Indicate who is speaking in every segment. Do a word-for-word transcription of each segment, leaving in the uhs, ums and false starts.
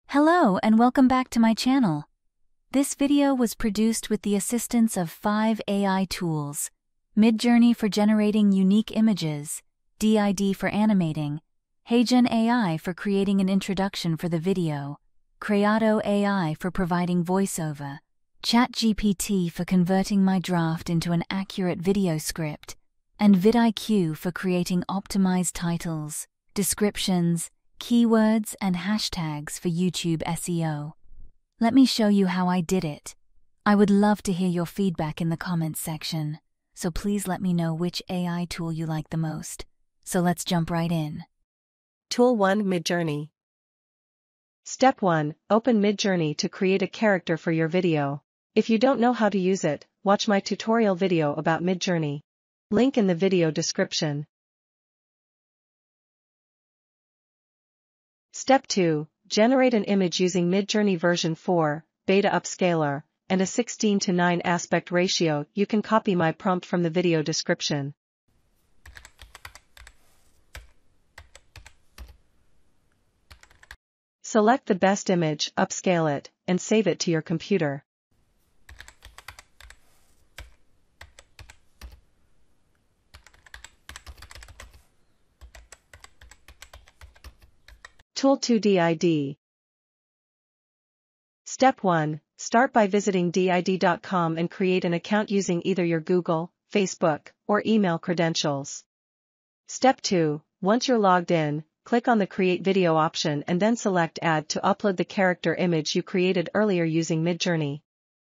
Speaker 1: Hello and welcome back to my channel. This video was produced with the assistance of five A I tools: Midjourney for generating unique images, D I D for animating, Heygen A I for creating an introduction for the video, Kreado A I for providing voiceover, ChatGPT for converting my draft into an accurate video script, and VidIQ for creating optimized titles, descriptions, keywords, and hashtags for YouTube S E O. Let me show you how I did it. I would love to hear your feedback in the comments section, so please let me know which A I tool you like the most. So let's jump right in.
Speaker 2: Tool one: Midjourney. Step one. Open Midjourney to create a character for your video. If you don't know how to use it, watch my tutorial video about Midjourney. Link in the video description. Step two. Generate an image using Midjourney version four, beta upscaler, and a sixteen to nine aspect ratio. You can copy my prompt from the video description. Select the best image, upscale it, and save it to your computer. Tool two: D I D. Step one. Start by visiting D I D dot com and create an account using either your Google, Facebook, or email credentials. Step two. Once you're logged in, click on the Create Video option and then select Add to upload the character image you created earlier using Midjourney.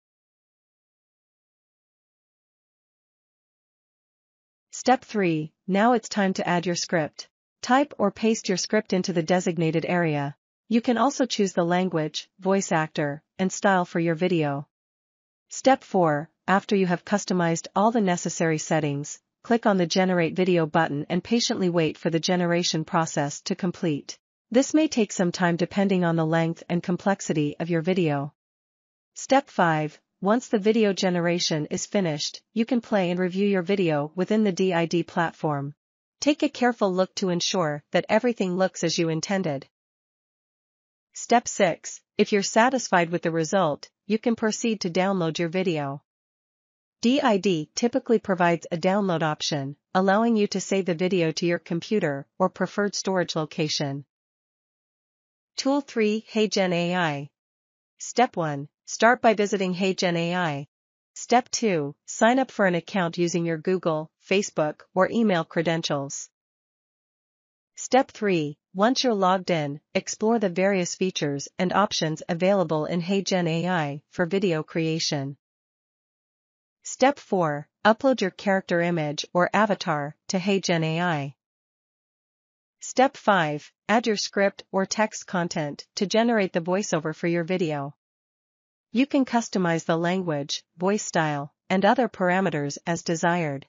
Speaker 2: Step three. Now it's time to add your script. Type or paste your script into the designated area. You can also choose the language, voice actor, and style for your video. Step four. After you have customized all the necessary settings, click on the Generate Video button and patiently wait for the generation process to complete. This may take some time depending on the length and complexity of your video. Step five. Once the video generation is finished, you can play and review your video within the D I D platform. Take a careful look to ensure that everything looks as you intended. Step six. If you're satisfied with the result, you can proceed to download your video. D I D typically provides a download option, allowing you to save the video to your computer or preferred storage location. Tool three: Heygen A I. Step one. Start by visiting Heygen A I. Step two. Sign up for an account using your Google, Facebook, or email credentials. Step three. Once you're logged in, explore the various features and options available in Heygen A I for video creation. Step four. Upload your character image or avatar to Heygen A I. Step five. Add your script or text content to generate the voiceover for your video. You can customize the language, voice style, and other parameters as desired.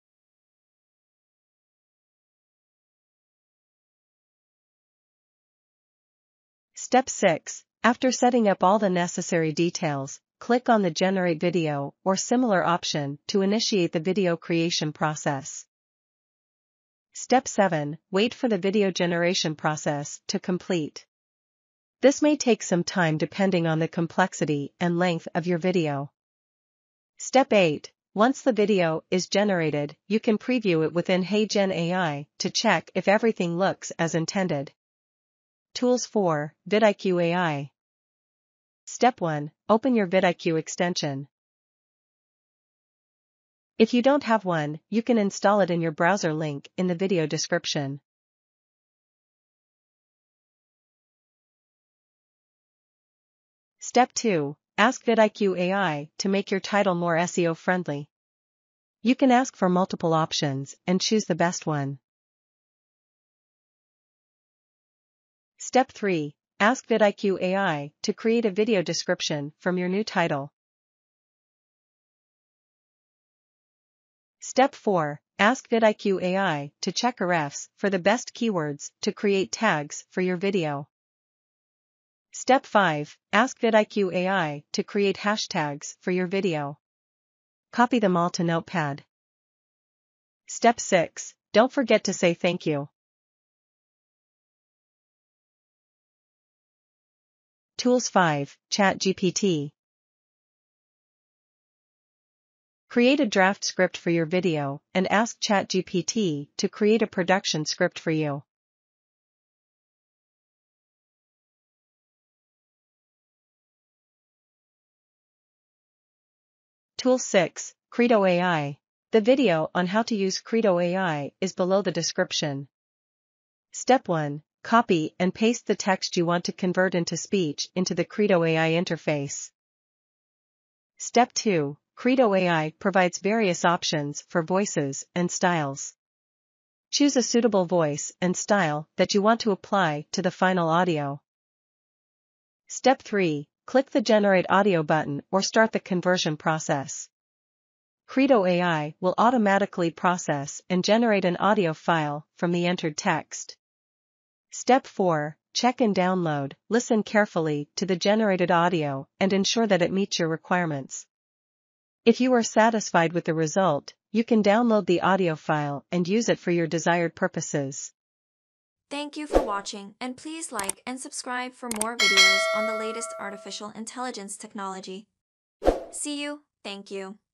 Speaker 2: Step six. After setting up all the necessary details, click on the Generate Video or similar option to initiate the video creation process. Step seven. Wait for the video generation process to complete. This may take some time depending on the complexity and length of your video. Step eight. Once the video is generated, you can preview it within Heygen A I to check if everything looks as intended. Tools four: VidIQ A I. Step one. Open your VidIQ extension. If you don't have one, you can install it in your browser, link in the video description. Step two. Ask VidIQ A I to make your title more S E O friendly. You can ask for multiple options and choose the best one. Step three. Ask VidIQ A I to create a video description from your new title. Step four. Ask VidIQ A I to check refs for the best keywords to create tags for your video. Step five. Ask VidIQ A I to create hashtags for your video. Copy them all to Notepad. Step six. Don't forget to say thank you. Tools five, ChatGPT. Create a draft script for your video and ask ChatGPT to create a production script for you. Tool six, Kreado A I. The video on how to use Kreado A I is below the description. Step one. Copy and paste the text you want to convert into speech into the Kreado A I interface. Step two. Kreado A I provides various options for voices and styles. Choose a suitable voice and style that you want to apply to the final audio. Step three. Click the Generate Audio button or start the conversion process. Kreado A I will automatically process and generate an audio file from the entered text. Step four. Check and download. Listen carefully to the generated audio and ensure that it meets your requirements. If you are satisfied with the result, you can download the audio file and use it for your desired purposes.
Speaker 3: Thank you for watching, and please like and subscribe for more videos on the latest artificial intelligence technology. See you. Thank you.